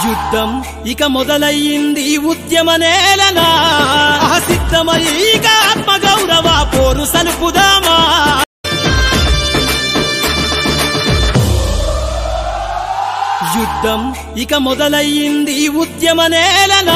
యుద్ధం ఇక మొదలయ్యింది ఉద్యమ నేలనా సిద్ధమై ఇక ఆత్మగౌరవ పోరు సలుపుదామా యుద్ధం ఇక మొదలయ్యింది ఉద్యమ నేలనా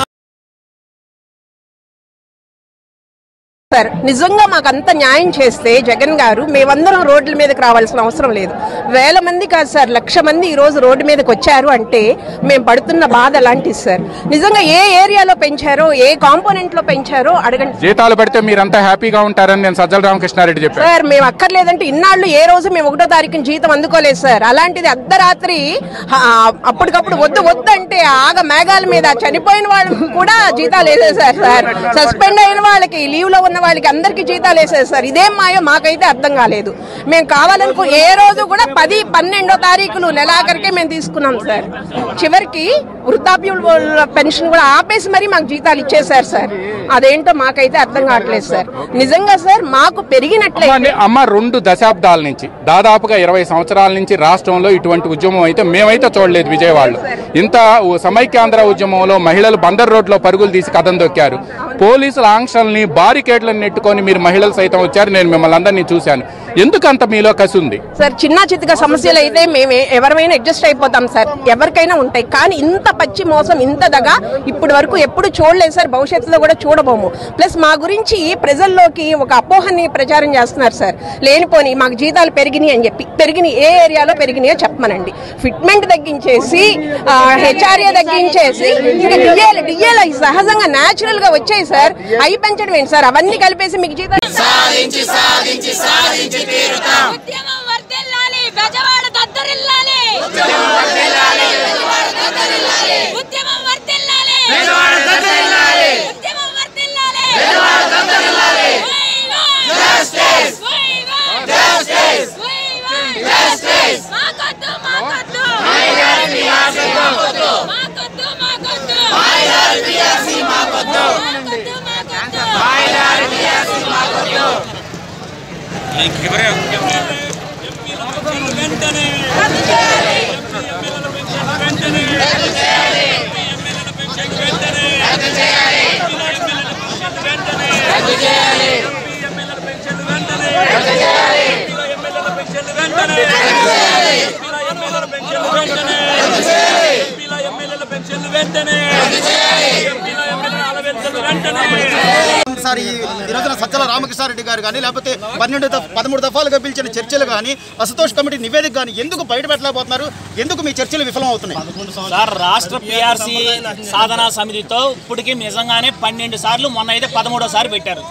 సార్ నిజంగా మాకు అంత న్యాయం చేస్తే జగన్ గారు మేమందరం రోడ్ల మీదకి రావాల్సిన అవసరం లేదు. వేల మంది కాదు సార్, 1,00,000 మంది ఈ రోజు రోడ్డు మీదకి వచ్చారు అంటే మేము పడుతున్న బాధ అలాంటిది సార్. నిజంగా ఏ ఏరియాలో పెంచారో ఏ కాంపోనెంట్ లో పెంచారో అడగండి. జీతాలు పెడితే మీరంతా హ్యాపీగా ఉంటారని నేను సజ్జల రామకృష్ణారెడ్డి చెప్పాను సార్. మేము అక్కర్లేదంటే ఇన్నాళ్ళు ఏ రోజు మేము 1వ తారీఖున జీతం అందుకోలేదు సార్. అలాంటిది అర్ధరాత్రి అప్పటికప్పుడు వద్దు అంటే ఆగ మేఘాల మీద చనిపోయిన వాళ్ళు కూడా జీతాలు వేసేసారు సార్. సస్పెండ్ అయిన వాళ్ళకి లీవ్ లో ఉన్న వాళ్ళకి అందరికి జీతాలు వేసేది సార్. ఇదేం మాయో మాకైతే అర్థం కాలేదు. మేము కావాలనుకో ఏ రోజు కూడా 10, 12వ తారీఖులు నెలాఖరికే మేము తీసుకున్నాం సార్. చివరికి వృద్ధాప్య పెన్షన్ కూడా ఆపేసి మరీ మాకు జీతాలు ఇచ్చేసారు సార్. అదేంటో మాకైతే అర్థం కావట్లేదు సార్. నిజంగా సార్ మాకు పెరిగినట్లయితే అమ్మ 2 దశాబ్దాల నుంచి దాదాపుగా 20 సంవత్సరాల నుంచి రాష్ట్రంలో ఇటువంటి ఉద్యమం అయితే మేమైతే చూడలేదు. విజయవాడలో ఇంత సమైక్యాంధ్ర ఉద్యమంలో మహిళలు బందర్ రోడ్లో పరుగులు తీసి కథం దొక్కారు. పోలీసుల ఆంక్షల్ని బారికేడ్లను నెట్టుకొని మీరు మహిళలు సైతం వచ్చారు. నేను మిమ్మల్ని అందరినీ చూశాను. ఎందుకంత మీలో కసి ఉంది సార్? చిన్న చిత్తగా సమస్యలు అయితే మేము ఎవరైనా అడ్జస్ట్ అయిపోతాం సార్. ఎవరికైనా ఉంటాయి. కానీ ఇంత పచ్చి మోసం, ఇంత దగా ఇప్పటి వరకు ఎప్పుడు చూడలేదు సార్. భవిష్యత్తులో కూడా చూడబోము. ప్లస్ మా గురించి ప్రజల్లోకి ఒక అపోహని ప్రచారం చేస్తున్నారు సార్. లేనిపోని మాకు జీతాలు పెరిగినాయి అని చెప్పి. పెరిగినాయి ఏ ఏరియాలో పెరిగినాయో చెప్పమనండి. ఫిట్మెంట్ తగ్గించేసి హెచ్ఆర్ఏ తగ్గించేసి ఇంకా డిఏలు సహజంగా న్యాచురల్ గా వచ్చాయి సార్. అవి పెంచడం ఏంటి సార్? అవన్నీ కలిపేసి మీకు జీతాలు సార్ ఈ రోజున సజ్జల రామకృష్ణారెడ్డి గారు కానీ లేకపోతే 13 దఫాలుగా పిలిచిన చర్చలు కానీ అసతోష్ కమిటీ నివేదిక కానీ ఎందుకు బయటపెట్టలేకపోతున్నారు? ఎందుకు మీ చర్చలు విఫలం అవుతున్నాయి సార్? రాష్ట్ర పిఆర్సీ సాధనా సమితితో ఇప్పటికీ నిజంగానే 12 సార్లు, మొన్న అయితే 13వ సారి పెట్టారు.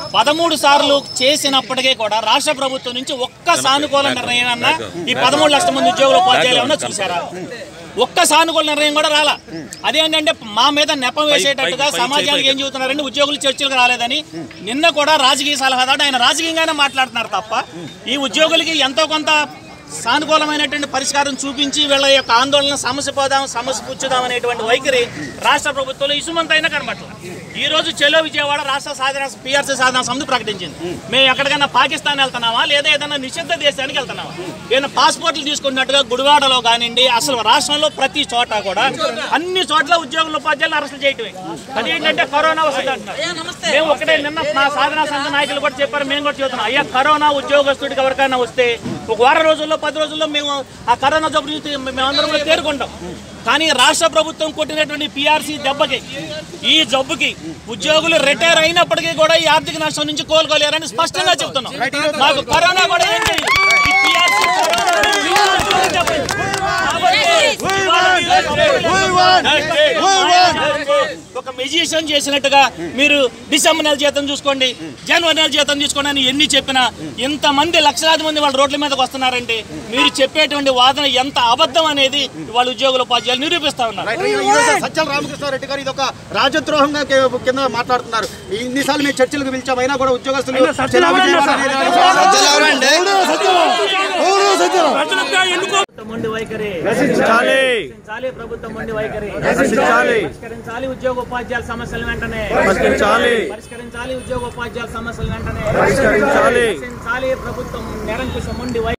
13 సార్లు చేసినప్పటికీ కూడా రాష్ట్ర ప్రభుత్వం నుంచి ఒక్క సానుకూల నిర్ణయం అన్నా ఈ 13 లక్షల మంది ఉద్యోగుల ఉపాధ్యాయులు ఏమన్నా చూసారా? ఒక్క సానుకూల నిర్ణయం కూడా రాలా. అదేంటంటే మా మీద నెపం వేసేటట్టుగా సమాజానికి ఏం చెబుతున్నారంటే ఉద్యోగులు చర్చలకు రాలేదని. నిన్న కూడా రాజకీయ సలహాదారు ఆయన రాజకీయంగానే మాట్లాడుతున్నారు తప్ప ఈ ఉద్యోగులకి ఎంతో కొంత సానుకూలమైనటువంటి పరిష్కారం చూపించి వీళ్ళ యొక్క ఆందోళన సమస్య పుచ్చుదాం అనేటువంటి వైఖరి రాష్ట్ర ప్రభుత్వంలో ఇసుమంతైనా కనబట్ల. ఈ రోజు చెలో విజయవాడ రాష్ట్ర పిఆర్సీ సాధన సమితి ప్రకటించింది. మేము ఎక్కడికైనా పాకిస్తాన్ వెళ్తున్నామా లేదా ఏదైనా నిషిద్ధ దేశానికి వెళ్తున్నామా? ఏదైనా పాస్పోర్ట్లు తీసుకున్నట్టుగా గుడివాడలో కానివ్వండి, అసలు రాష్ట్రంలో ప్రతి చోట కూడా అన్ని చోట్ల ఉద్యోగుల ఉపాధ్యాయులు అరెస్టులు చేయటమే. అదేంటంటే కరోనా వస్తుంది అంటున్నారు. మేము ఒకటే నిన్న మా సాధనా సంఘ నాయకులు కూడా చెప్పారు, మేము కూడా చెబుతున్నాం. అయ్యా కరోనా ఉద్యోగస్తుడికి ఎవరికైనా వస్తే ఒక వారం రోజుల్లో 10 రోజుల్లో మేము ఆ కరోనా జబ్బు నుంచి మేమందరం కూడా తేరుకుంటాం. కానీ రాష్ట్ర ప్రభుత్వం కొట్టినటువంటి పిఆర్సీ దెబ్బకి, ఈ జబ్బుకి ఉద్యోగులు రిటైర్ అయినప్పటికీ కూడా ఈ ఆర్థిక నష్టం నుంచి కోలుకోలేరని స్పష్టంగా చెప్తున్నాం. మాకు కరోనా కూడా ఏం తెలియదు. ఒక మెజిషియన్ చేసినట్టుగా మీరు డిసెంబర్ నెల జీతం చూసుకోండి, జనవరి నెల జీతం చూసుకోండి అని ఎన్ని చెప్పినా ఇంతమంది లక్షలాది మంది వాళ్ళ రోడ్ల మీదకి వస్తున్నారంటే మీరు చెప్పేటువంటి వాదన ఎంత అబద్ధం అనేది వాళ్ళ ఉద్యోగుల ఉపాధ్యాయులు నిరూపిస్తా ఉన్నారు. సజ్జల రామకృష్ణారెడ్డి గారు ఇది ఒక రాజద్రోహంగా కింద మాట్లాడుతున్నారు. ఇన్నిసార్లు మేము చర్చలకు పిలిచామైనా కూడా ఉద్యోగస్తులు మొండి వైఖరి ప్రభుత్వం మొండి వైఖరి పరిష్కరించాలి. ఉద్యోగ ఉపాధ్యాయుల సమస్యలు వెంటనే పరిష్కరించాలి. ఉద్యోగ ఉపాధ్యాయుల సమస్యలు వెంటనే పరిష్కరించాలి. ప్రభుత్వం నిరంకుశ మొండి వైఖరి